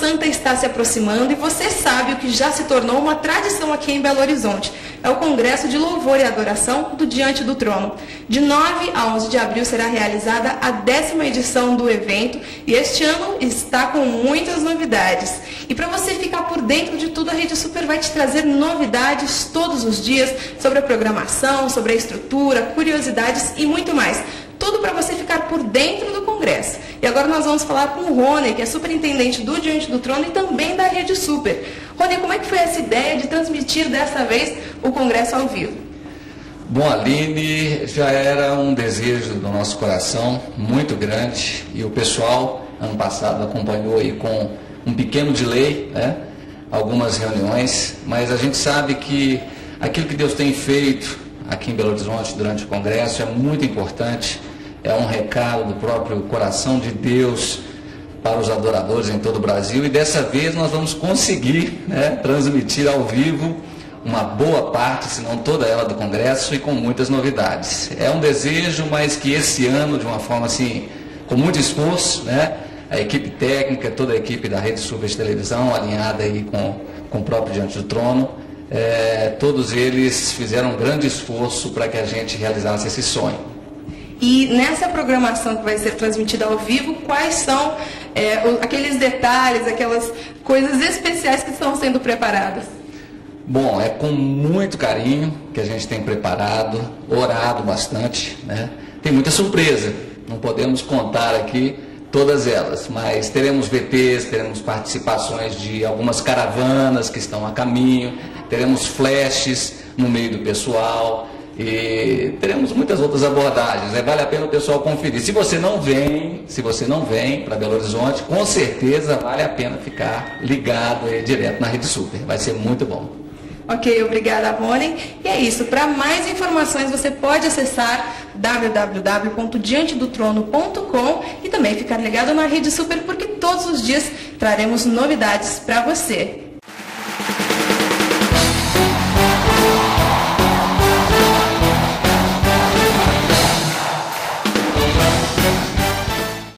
Santa está se aproximando e você sabe o que já se tornou uma tradição aqui em Belo Horizonte. É o Congresso de Louvor e Adoração do Diante do Trono. De 9 a 11 de abril será realizada a 10ª edição do evento e este ano está com muitas novidades. E para você ficar por dentro de tudo, a Rede Super vai te trazer novidades todos os dias sobre a programação, sobre a estrutura, curiosidades e muito mais. Tudo para você ficar por dentro do Congresso. E agora nós vamos falar com o Rony, que é superintendente do Diante do Trono e também da Rede Super. Rony, como é que foi essa ideia de transmitir dessa vez o Congresso ao vivo? Bom, Aline, já era um desejo do nosso coração muito grande e o pessoal, ano passado, acompanhou aí com um pequeno delay, né? Algumas reuniões, mas a gente sabe que aquilo que Deus tem feito aqui em Belo Horizonte durante o Congresso é muito importante, é um recado do próprio coração de Deus para os adoradores em todo o Brasil e dessa vez nós vamos conseguir, né, transmitir ao vivo uma boa parte, se não toda ela do Congresso e com muitas novidades. É um desejo, mas que esse ano, de uma forma assim, com muito esforço, né, a equipe técnica, toda a equipe da Rede Super de Televisão, alinhada aí com o próprio Diante do Trono, todos eles fizeram um grande esforço para que a gente realizasse esse sonho. E nessa programação que vai ser transmitida ao vivo, quais são aqueles detalhes, aquelas coisas especiais que estão sendo preparadas? Bom, é com muito carinho que a gente tem preparado, orado bastante, né? Tem muita surpresa, não podemos contar aqui todas elas, mas teremos VTs, teremos participações de algumas caravanas que estão a caminho, teremos flashes no meio do pessoal e teremos muitas outras abordagens, né? Vale a pena o pessoal conferir. Se você não vem para Belo Horizonte, com certeza vale a pena ficar ligado aí direto na Rede Super, vai ser muito bom. Ok, obrigada, Rony. E é isso. Para mais informações, você pode acessar www.diantedotrono.com e também ficar ligado na Rede Super, porque todos os dias traremos novidades para você.